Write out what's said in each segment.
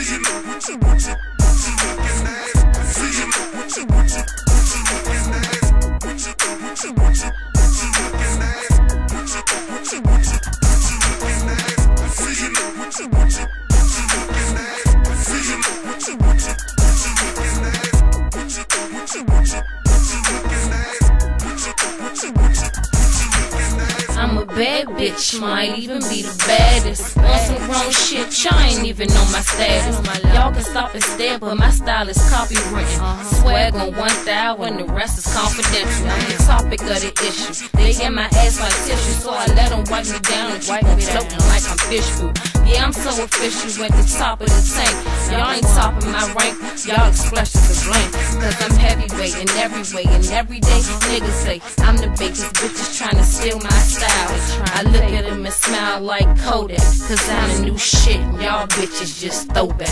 I'm a bad bitch, might even be the baddest. On some grown shit, y'all ain't even know my status. Y'all can stop and stare, but my style is copywritten. Swag on 1 thou and the rest is confidential. I'm the topic of the issue. They get my ass like tissue, so I let them wipe me down and keep me floating like I'm fish food. Yeah, I'm so official at the top of the tank. Y'all ain't topping my rank, y'all expressions are blank. Cause I'm heavyweight in every way, and every day niggas say I'm the bait, cause bitches tryna steal my style. I look at him and smile like Kodak, cause I'm the new shit, y'all bitches just throwback.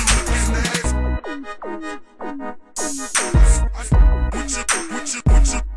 What you